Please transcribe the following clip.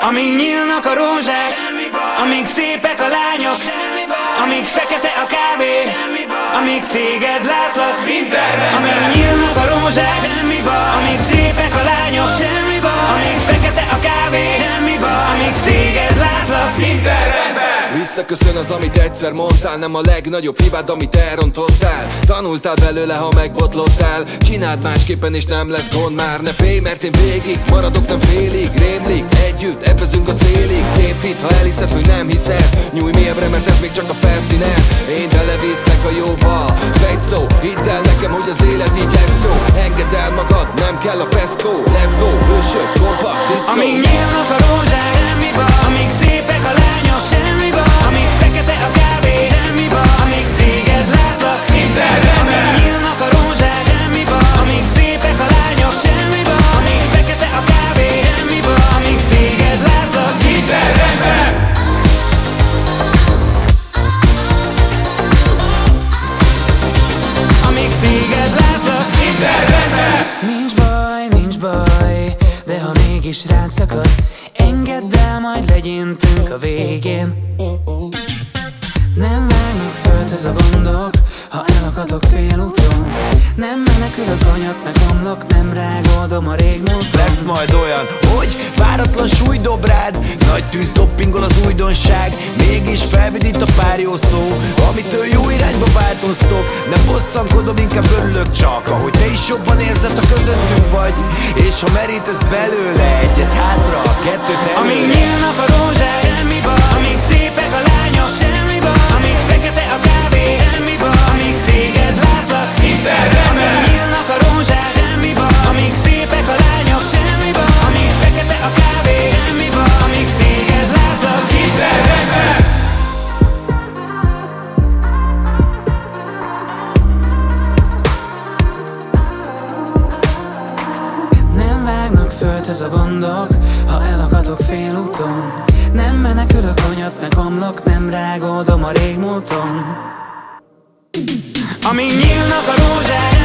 Amíg nyílnak a rózsák, amíg szépek a lányok, amíg fekete a kávé, amíg téged látlak. Amíg nyílnak a rózsák, amíg szépek a lányok, amíg fekete a kávé, amíg téged látlak. Visszaköszön az, amit egyszer mondtál. Nem a legnagyobb hibád, amit elrontottál. Tanultál belőle, ha megbotlottál. Csináld másképpen és nem lesz gond már. Ne félj, mert én végig maradok, nem félig. Rémlik, együtt, ebbezünk a célig. Tévhit, ha elhiszed, hogy nem hiszed. Nyújj mélyebbre, mert ez még csak a felszínen. Én belevisznek a jóba. Egy szó, hidd el nekem, hogy az élet így lesz jó. Engedd el magad, nem kell a feszkó. Let's go, hősök, kompakt, diszkó. Amíg nyílnak a rózsák, amíg szépek a lányok, amíg fekete a kávé, amíg téged látlak. Amíg nyílnak a rózsák, amíg szépek a lányok, amíg fekete a kávé, amíg téged látlak. Amíg téged látlak. Nincs baj, de ha mégis rád szakad, engedd el, majd legyintünk a végén. Nem vágnak földhöz a gondok, ha elakadok félúton. Nem menekülök, anyat omlok, nem rágódom a régmúlton. Lesz majd olyan, hogy váratlan súly dob rád, nagy tűz doppingol az újdonság. Mégis felvidít a pár jó szó, amitől jó irányba változtok. Nem bosszankodom, inkább örülök csak, ahogy te is jobban érzed, ha közöttünk vagy. És ha merítesz belőle egyet hátra, kettőt előre. Amíg nyílnak a rózsák, amíg szépek a lányok, amíg fekete a kávé, amíg téged látlak. Amíg nyílnak a rózsák, amíg szépek a lányok, amíg fekete a kávé, amíg téged látlak. Nem vágnak földhöz a gondok, ha elakadok félúton. Nem menekülök, anyat omlok, nem rágódom a régmúlton. Amíg nyílnak a rózsák,